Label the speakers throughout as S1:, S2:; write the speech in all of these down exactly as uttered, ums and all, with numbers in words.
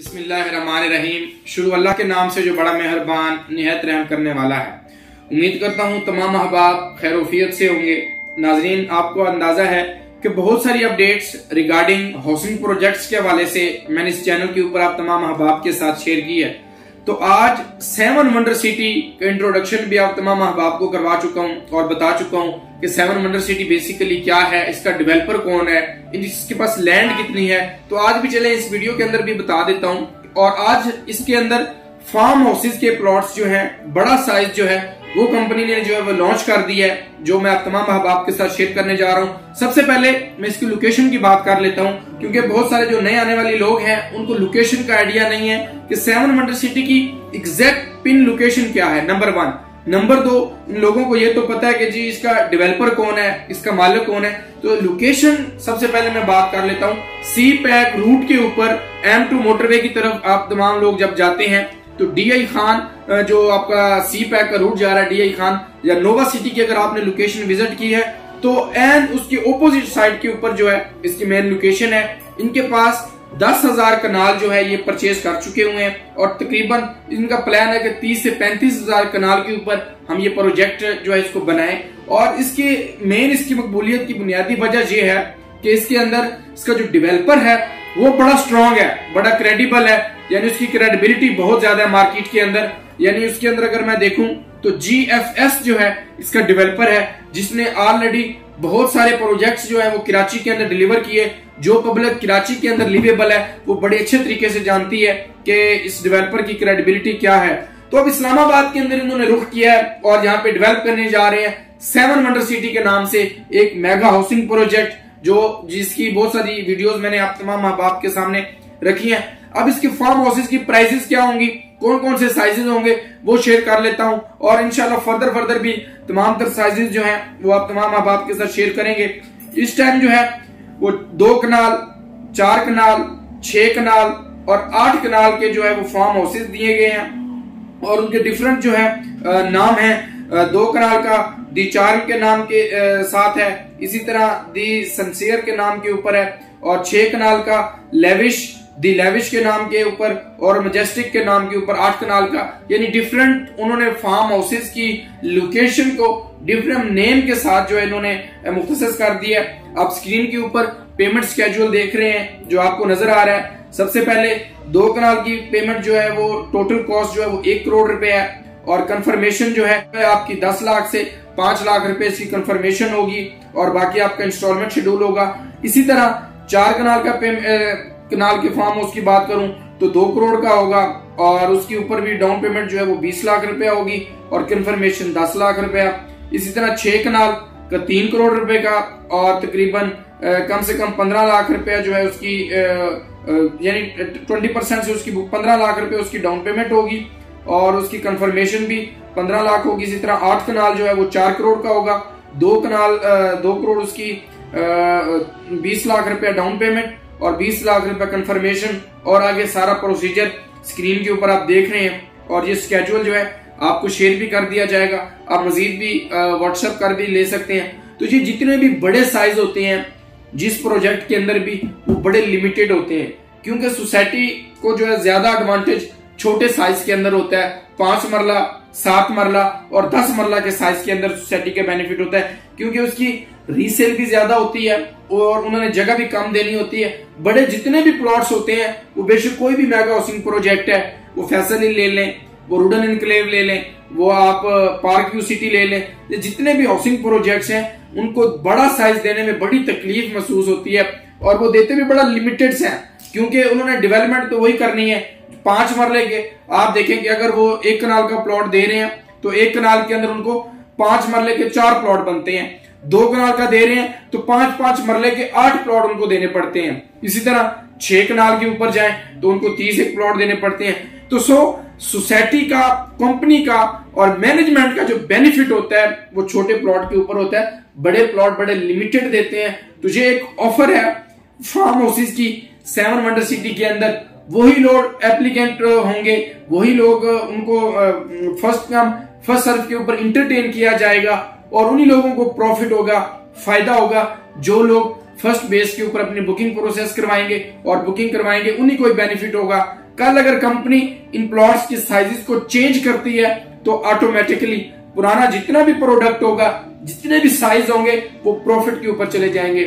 S1: बिस्मिल्लाहिर्रहमानिर्रहीम। शुरू अल्लाह के नाम से जो बड़ा मेहरबान निहायत रहम करने वाला है। उम्मीद करता हूँ तमाम अहबाब खैरोफियत से होंगे। नाजरीन, आपको अंदाजा है कि बहुत सारी अपडेट्स रिगार्डिंग हाउसिंग प्रोजेक्ट्स के हवाले से मैंने इस चैनल के ऊपर आप तमाम अहबाब के साथ शेयर की है। तो आज सेवन वंडर सिटी का इंट्रोडक्शन भी आप तमाम अहबाब को करवा चुका हूँ और बता चुका हूँ कि सेवन वंडर सिटी बेसिकली क्या है, इसका डेवलपर कौन है, इसके पास लैंड कितनी है। तो आज भी चले इस वीडियो के अंदर भी बता देता हूँ। और आज इसके अंदर फार्म हाउसेज के प्लॉट्स जो हैं, बड़ा साइज जो है वो कंपनी ने जो है वो लॉन्च कर दिया है, जो मैं आप तमाम अहबाब के साथ शेयर करने जा रहा हूँ। सबसे पहले मैं इसकी लोकेशन की बात कर लेता हूँ, क्योंकि बहुत सारे जो नए आने वाले लोग हैं उनको लोकेशन का आइडिया नहीं है कि सेवन वंडर सिटी की एग्जैक्ट पिन लोकेशन क्या है। Number one. नंबर दो, इन लोगों को ये तो पता है कि जी इसका डेवलपर कौन है, इसका मालिक कौन है। तो लोकेशन सबसे पहले मैं बात कर लेता हूँ। सी पैक रूट के ऊपर एम टू मोटरवे की तरफ आप तमाम लोग जब जाते हैं तो डी आई खान जो आपका सी पैक का रूट जा रहा है, डी आई खान या नोवा सिटी की अगर आपने लोकेशन विजिट की है तो एंड उसके ओपोजिट साइड के ऊपर जो है इसकी मेन लोकेशन है। इनके पास दस हजार कनाल जो है ये परचेज कर चुके हुए हैं और तकरीबन इनका प्लान है कि तीस से पैंतीस हजार कनाल के ऊपर हम ये प्रोजेक्ट जो है इसको बनाएं। और इसके मेन इसकी मकबूलियत की बुनियादी वजह ये है कि इसके अंदर इसका जो डेवलपर है वो बड़ा स्ट्रॉन्ग है, बड़ा क्रेडिबल है, यानी उसकी क्रेडिबिलिटी बहुत ज्यादा है मार्केट के अंदर। यानी उसके अंदर अगर मैं देखूं तो जी एफ एस जो है इसका डेवलपर है, जिसने ऑलरेडी बहुत सारे प्रोजेक्ट्स जो है वो कराची के अंदर डिलीवर किए। जो पब्लिक कराची के अंदर लिवेबल है वो बड़े अच्छे तरीके से जानती है कि इस डेवलपर की क्रेडिबिलिटी क्या है। तो अब इस्लामाबाद के अंदर इन्होंने रुख किया है और यहाँ पे डेवलप करने जा रहे हैं सेवन वंडर सिटी के नाम से एक मेगा हाउसिंग प्रोजेक्ट, जो जिसकी बहुत सारी वीडियोस मैंने आप तमाम अहबाब के सामने रखी हैं। अब इसके फार्म हाउसेज की प्राइसेस क्या होंगी, कौन कौन से साइजेस होंगे वो शेयर कर लेता हूं और इंशाल्लाह फर्दर फर्दर भी तमाम तर साइजेस जो हैं वो आप तमाम अहबाब के साथ शेयर करेंगे। इस टाइम जो है वो दो कनाल, चार कनाल, छह कनाल और आठ कनाल के जो है वो फार्म हाउसेज दिए गए हैं और उनके डिफरेंट जो है नाम है। दो कनाल का दी चार्म के नाम के साथ है, इसी तरह दी सनसेयर के नाम के ऊपर है, और छह कनाल का लेविश दी लेविश के नाम के ऊपर और मजेस्टिक के नाम के ऊपर आठ कनाल का। यानी डिफरेंट उन्होंने फार्म हाउसेज की लोकेशन को डिफरेंट नेम के साथ जो है इन्होंने मुख्तसस कर दिया। आप स्क्रीन के ऊपर पेमेंट स्केड्यूल देख रहे हैं जो आपको नजर आ रहा है। सबसे पहले दो कनाल की पेमेंट जो है वो टोटल कॉस्ट जो है वो एक करोड़ रुपए है और कंफर्मेशन जो है आपकी दस लाख से पांच लाख रुपए इसकी कंफर्मेशन होगी और बाकी आपका इंस्टॉलमेंट शेड्यूल होगा। इसी तरह चार कनाल का कनाल के फार्म हाउस की बात करूं तो दो करोड़ का होगा और उसके ऊपर भी डाउन पेमेंट जो है वो बीस लाख रुपया होगी और कंफर्मेशन दस लाख रुपया। इसी तरह छह कनाल का तीन करोड़ रुपए का और तकरीबन कम से कम पंद्रह लाख रुपया जो है उसकी यानी ट्वेंटी परसेंट से उसकी पंद्रह लाख रुपए उसकी डाउन पेमेंट होगी और उसकी कंफर्मेशन भी पंद्रह लाख होगी। इसी तरह आठ कनाल जो है वो चार करोड़ का होगा, दो कनाल दो करोड़ उसकी बीस लाख रुपया डाउन पेमेंट और बीस लाख रुपया कंफर्मेशन और आगे सारा प्रोसीजर स्क्रीन के ऊपर आप देख रहे हैं। और ये स्केड्यूल जो है आपको शेयर भी कर दिया जाएगा, आप मजीद भी व्हाट्सएप कर भी ले सकते हैं। तो ये जितने भी बड़े साइज होते हैं जिस प्रोजेक्ट के अंदर भी वो बड़े लिमिटेड होते हैं, क्योंकि सोसाइटी को जो है ज्यादा एडवांटेज छोटे साइज के अंदर होता है। पांच मरला, सात मरला और दस मरला के साइज के अंदर सोसाइटी का बेनिफिट होता है, क्योंकि उसकी रीसेल भी ज्यादा होती है और उन्होंने जगह भी कम देनी होती है। बड़े जितने भी प्लॉट्स होते हैं वो बेशक कोई भी मेगा हाउसिंग प्रोजेक्ट है, वो फैसल ले लें, वो रुडन इनक्लेव ले लें, वो आप पार्क व्यू सिटी ले लें, जितने भी हाउसिंग प्रोजेक्ट्स हैं उनको बड़ा साइज देने में बड़ी तकलीफ महसूस होती है और वो देते भी बड़ा लिमिटेड है, क्योंकि उन्होंने डेवलपमेंट तो वही करनी है पांच मरले के। आप देखें कि अगर वो एक कनाल का प्लॉट दे रहे हैं तो एक कनाल के अंदर उनको पांच मरले के चार प्लॉट बनते हैं। दो कनाल का दे रहे हैं तो पांच पांच मरले के आठ प्लॉट उनको देने पड़ते हैं। इसी तरह छह कनाल के ऊपर जाएं तो उनको तीस एक प्लॉट देने पड़ते हैं। तो सो सोसाइटी का, कंपनी का और मैनेजमेंट का जो बेनिफिट होता है वो छोटे प्लॉट के ऊपर होता है, बड़े प्लॉट बड़े लिमिटेड देते हैं। तो ये एक ऑफर है फार्म हाउसेज की सेवन वंडर सिटी के अंदर। वही लोग एप्लीकेंट होंगे, वही लोग उनको फर्स्ट कम फर्स्ट सर्व के ऊपर इंटरटेन किया जाएगा और उन्हीं लोगों को प्रॉफिट होगा, फायदा होगा जो लोग फर्स्ट बेस के ऊपर अपनी बुकिंग प्रोसेस करवाएंगे और बुकिंग करवाएंगे, उन्हीं को बेनिफिट होगा। कल अगर कंपनी इन प्लॉट्स की साइजेस को चेंज करती है तो ऑटोमेटिकली पुराना जितना भी प्रोडक्ट होगा, जितने भी साइज होंगे, वो प्रॉफिट के ऊपर चले जाएंगे।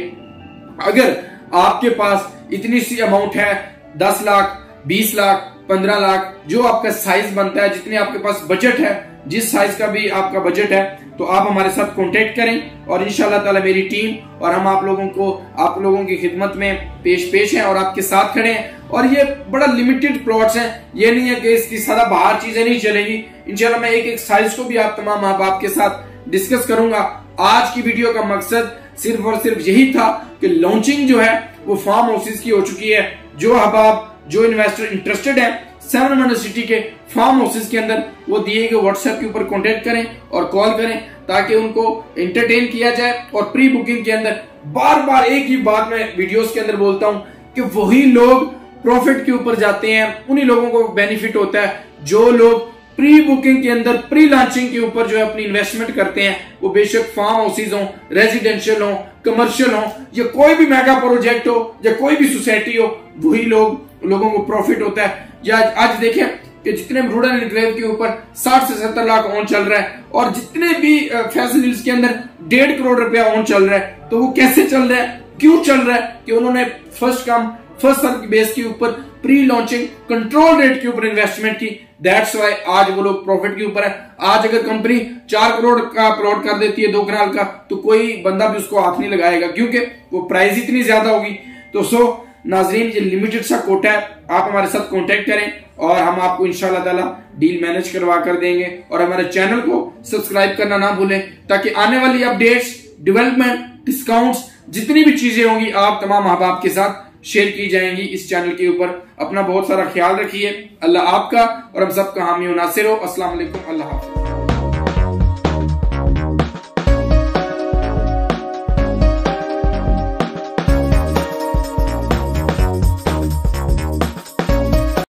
S1: अगर आपके पास इतनी सी अमाउंट है, दस लाख, बीस लाख, पंद्रह लाख, जो आपका साइज बनता है, जितने आपके पास बजट है, जिस साइज का भी आपका बजट है, तो आप हमारे साथ कांटेक्ट करें और इंशाल्लाह ताला मेरी टीम और हम आप लोगों को आप लोगों की खिदमत में पेश पेश हैं और आपके साथ खड़े हैं। और ये बड़ा लिमिटेड प्लॉट्स हैं, ये नहीं है कि इसकी सारा बाहर चीजें नहीं चलेगी। इंशाल्लाह मैं एक एक साइज को भी आप तमाम माँ बाप के साथ डिस्कस करूंगा। आज की वीडियो का मकसद सिर्फ और सिर्फ यही था कि लॉन्चिंग जो है वो फार्म हाउसेस की हो चुकी है। जो अब जो इन्वेस्टर इंटरेस्टेड है सेवन वंडर सिटी के फार्म हाउसेस के अंदर, वो दिए गए व्हाट्सएप के ऊपर कांटेक्ट करें और कॉल करें ताकि उनको एंटरटेन किया जाए। और प्री बुकिंग के अंदर बार बार एक ही बात मैं वीडियोस के अंदर बोलता हूं कि वही लोग प्रॉफिट के ऊपर जाते हैं, उन्हीं लोगों को बेनिफिट होता है जो लोग प्री बुकिंग के अंदर, प्री लॉन्चिंग के ऊपर जो है अपनी इन्वेस्टमेंट करते हैं। वो बेशक फार्म हाउसेज हो, रेजिडेंशियल हो, कमर्शियल हो, या कोई भी मेगा प्रोजेक्ट हो, या कोई भी सोसाइटी हो, वही लोग लोगों को प्रॉफिट होता है। या आज देखें कि जितने रूरल एनक्लेव के ऊपर साठ से सत्तर लाख ऑन चल रहा है और जितने भी फैसल हिल्स के अंदर डेढ़ करोड़ रुपया ऑन चल रहा है, तो वो कैसे चल रहा है, क्यों चल रहा है? कि उन्होंने फर्स्ट कम फर्स्ट सर्व की बेस के ऊपर प्री लॉन्चिंग कंट्रोल रेट के ऊपर इन्वेस्टमेंट की। दैट्स वाई आज वो लोग प्रॉफिट के ऊपर है। आज अगर कंपनी चार करोड़ का प्लॉट कर देती है दो कनाल का, तो कोई बंदा भी उसको हाथ नहीं लगाएगा क्योंकि वो प्राइस इतनी ज्यादा होगी। तो सो नाजरीन, ये लिमिटेड सा कोटा है, आप हमारे साथ कांटेक्ट करें और हम आपको इंशाल्लाह ताला डील मैनेज करवा कर देंगे। और हमारे चैनल को सब्सक्राइब करना ना भूलें ताकि आने वाली अपडेट्स, डेवलपमेंट, डिस्काउंट्स, जितनी भी चीजें होंगी आप तमाम अहबाब के साथ शेयर की जाएंगी इस चैनल के ऊपर। अपना बहुत सारा ख्याल रखिए। अल्लाह आपका और हम सबका हामी और नासिर हो। अस्सलाम वालेकुम। अल्लाह हाफ़िज़।